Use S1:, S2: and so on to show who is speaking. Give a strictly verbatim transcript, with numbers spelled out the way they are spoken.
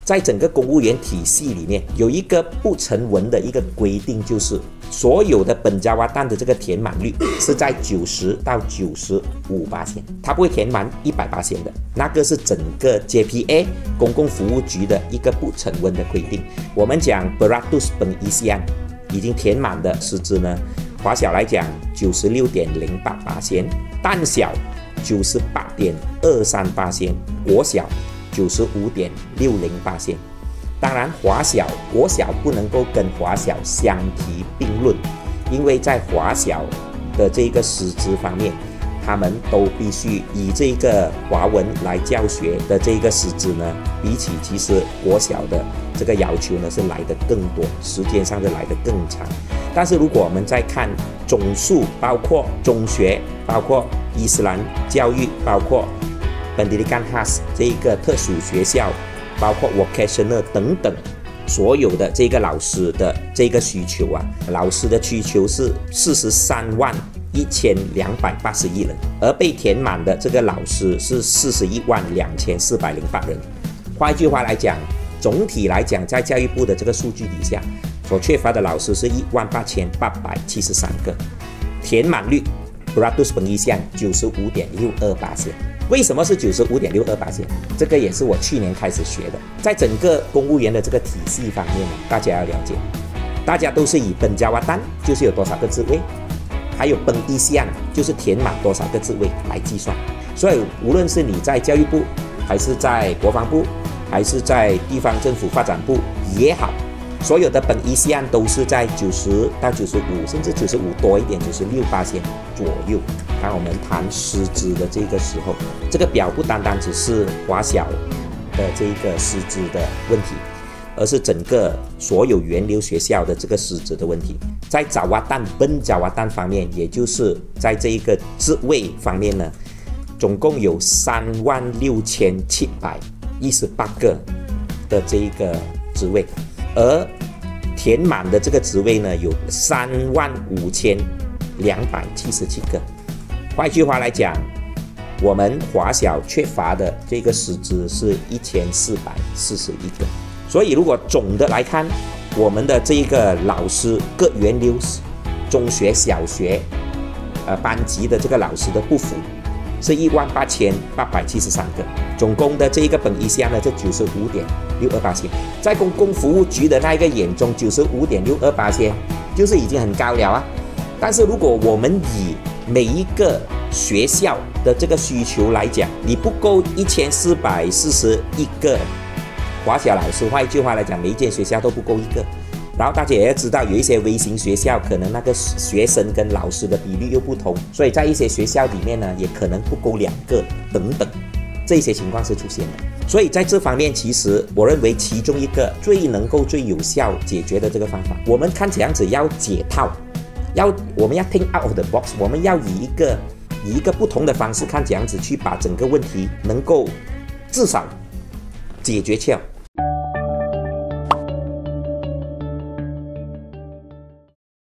S1: 在整个公务员体系里面，有一个不成文的一个规定，就是所有的本加瓦旦的这个填满率是在九十到九十五%，它不会填满一百%的。那个是整个 J P A 公共服务局的一个不成文的规定。我们讲 beratus pengisian 已经填满的师资呢，华小来讲 九十六点零八%，旦小 九十八点二三%，国小 九十五点六零%。当然，华小、国小不能够跟华小相提并论，因为在华小的这个师资方面，他们都必须以这个华文来教学的这个师资呢，比起其实国小的这个要求呢是来得更多，时间上是来得更长。但是如果我们再看总数，包括中学，包括伊斯兰教育，包括Pendidikan Khas 这一个特殊学校，包括 vocational 等等，所有的这个老师的这个需求啊，老师的需求是四十三万一千两百八十一人，而被填满的这个老师是四十一万两千四百零八人。换一句话来讲，总体来讲，在教育部的这个数据底下，所缺乏的老师是一万八千八百七十三个，填满率 beratus pengisian 九十五点六二%。为什么是 九十五点六二%？ 这个也是我去年开始学的。在整个公务员的这个体系方面呢，大家要了解，大家都是以本加瓦旦就是有多少个职位，还有pengisian就是填满多少个职位来计算。所以无论是你在教育部，还是在国防部，还是在地方政府发展部也好，所有的pengisian都是在九十到九十五，甚至九十五多一点， 九十六%左右。当我们谈师资的这个时候，这个表不单单只是华小的这个师资的问题，而是整个所有源流学校的这个师资的问题。在加瓦旦、本加瓦旦方面，也就是在这一个职位方面呢，总共有三万六千七百一十八个的这一个职位，而填满的这个职位呢有三万五千两百七十七个。换一句话来讲，我们华小缺乏的这个师资是一千四百四十一个。所以如果总的来看，我们的这一个老师各源流中学、小学呃班级的这个老师的不符是一万八千八百七十三个，总共的这一个pengisian呢，就 九十五点六二%。在公共服务局的那一个眼中 ，九十五点六二%就是已经很高了啊。但是如果我们以每一个学校的这个需求来讲，你不够一千四百四十一个华小老师，换一句话来讲，每一间学校都不够一个。然后大家也要知道，有一些微型学校，可能那个学生跟老师的比例又不同，所以在一些学校里面呢，也可能不够两个等等，这些情况是出现的。所以在这方面，其实我认为其中一个最能够最有效解决的这个方法，我们看怎样子要解套，要我们要 think out of the box， 我们要以一个以一个不同的方式看怎样子去把整个问题能够至少解决掉。